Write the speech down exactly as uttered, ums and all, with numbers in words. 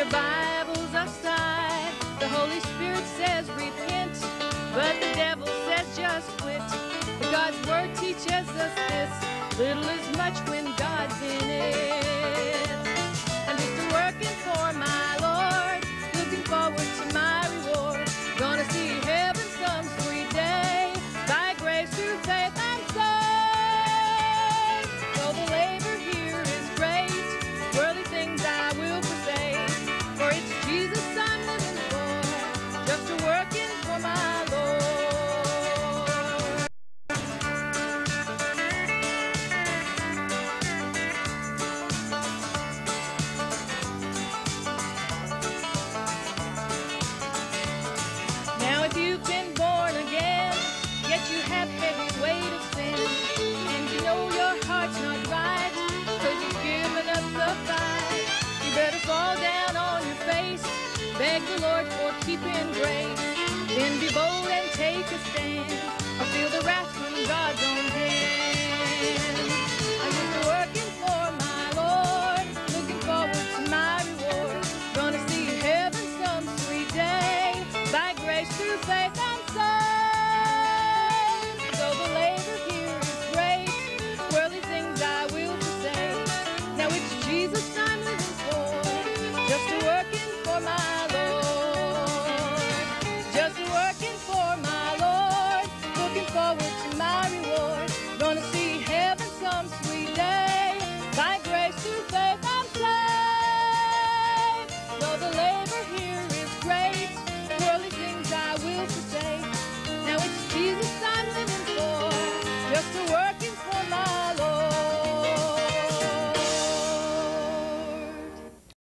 your Bibles aside. The Holy Spirit says repent, but the devil says just quit. God's word teaches us this, little is much when God's in it. I'm just working for my Lord, looking forward to my reward. Gonna see heaven some sweet day, by grace through faith I'm saved. Though the labor here is great, worldly things I will forsake. For it's Jesus I'm living for, just a working for my Lord. Now if you've been born again, yet you have heavy weight of sin, and you know your heart's not right, cause you've given up the fight, you better fall down on your face, beg the Lord for keeping grace, then be bold and take a stand, or feel the wrath from God's own hand. I'm just working for my Lord, looking forward to my reward, gonna see heaven some sweet day, by grace through faith I'm saved. Though the labor here is great, worldly things I will forsake. Now it's Jesus I'm living for, just a working for my Lord. Just a working for my Lord, looking forward to my reward. Gonna see heaven some sweet day, by grace through faith I'm saved. Though the labor here is great, worldly things I will forsake. Now it's Jesus I'm living for, just a working for